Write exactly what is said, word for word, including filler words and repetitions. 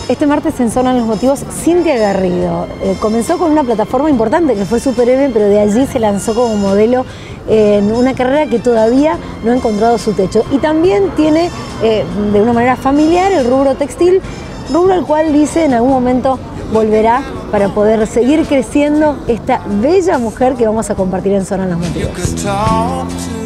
Este martes en Zona los Motivos, Cintia Garrido. Eh, comenzó con una plataforma importante que fue Super M, pero de allí se lanzó como modelo en una carrera que todavía no ha encontrado su techo. Y también tiene, eh, de una manera familiar, el rubro textil, rubro al cual dice en algún momento volverá para poder seguir creciendo esta bella mujer que vamos a compartir en Zona los Motivos.